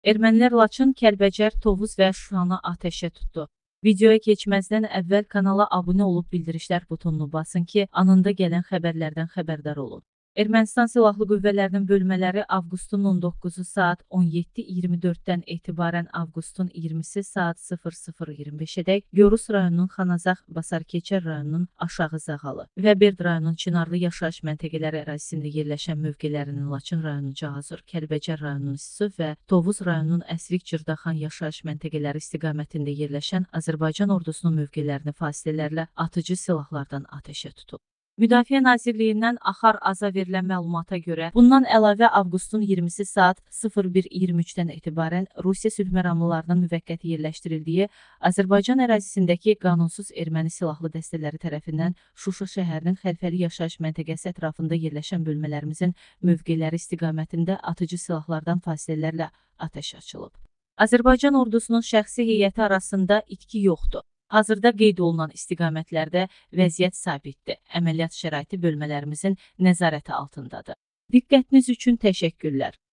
Ermənilər Laçın, Kəlbəcər, Tovuz və Şuşanı atəşə tutdu. Videoya keçməzdən əvvəl kanala abunə olub bildirişlər butonunu basın ki, anında gələn xəbərlərdən xəbərdar olun. Ermənistan Silahlı Qüvvələrinin bölmələri avqustun 19-u saat 17:24-dən etibarən avqustun 20-si saat 00:25-ədək Gorus rayonunun Xanazaq, Basarkeçər rayonunun Aşağı Zağalı və Berd rayonunun Çınarlı yaşayış məntəqələri ərazisində yerləşən mövqelərinin Laçın rayonunun Cahazur, Kəlbəcər rayonunun Sisu və Tovuz rayonunun Əsrik Cırdaxan yaşayış məntəqələri istiqamətində yerləşən Azərbaycan ordusunun mövqelərini fasilələrlə atıcı silahlardan atəşə tutub. Müdafiə Nazirliyindən Axar Aza verilən məlumata görə, bundan əlavə avqustun 20-si saat 01:23-dən etibarən Rusiya sülh məramlılarının müvəqqəti yerləşdirildiyi Azərbaycan ərazisindəki qanunsuz erməni silahlı dəstələri tərəfindən Şuşa şəhərinin Xəlfəli yaşayış məntəqəsi ətrafında yerləşən bölmələrimizin mövqeləri istiqamətində atıcı silahlardan fasilələrlə atəş açılıb. Azərbaycan ordusunun şəxsi heyəti arasında itki yoxdur. Hazırda qeyd olunan istiqamətlərdə vəziyyət sabitdir. Əməliyyat şəraiti bölmələrimizin nəzarəti altındadır. Diqqətiniz üçün təşəkkürlər.